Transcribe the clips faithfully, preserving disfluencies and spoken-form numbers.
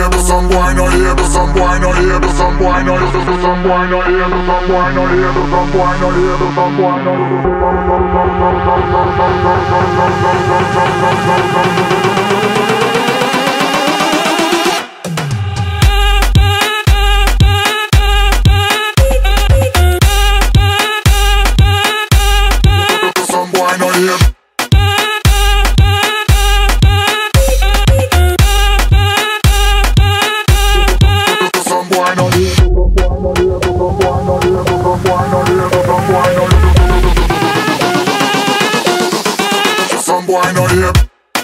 here, but some boy no here, but some boy no here, but some boy no here, but some boy no here, but some boy no here, but some boy no here, but some boy no here. Some boy no here. Some boy no here.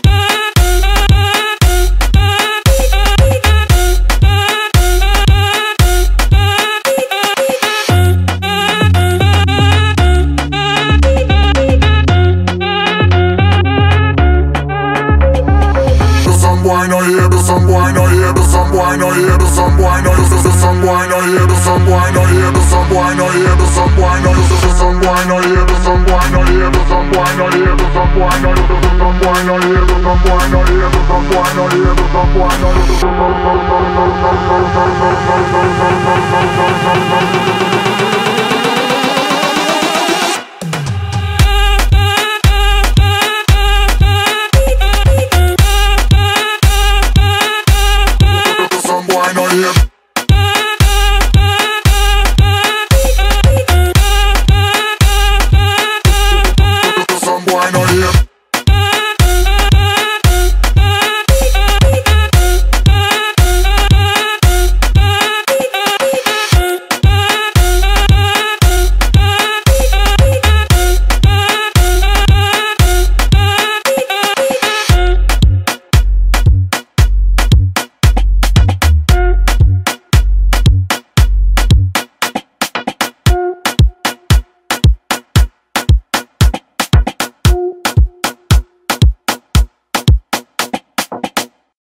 Some boy no here, but some boy no here, but some boy no here, but some boy no here, but some boy no here, but some boy no here, but some boy no here, but some boy no here, but some boy no here, but some boy no here, but some boy no here, but some boy no here, but some boy no here, but some boy no here, but some boy no here, but some boy no here, but some boy no here.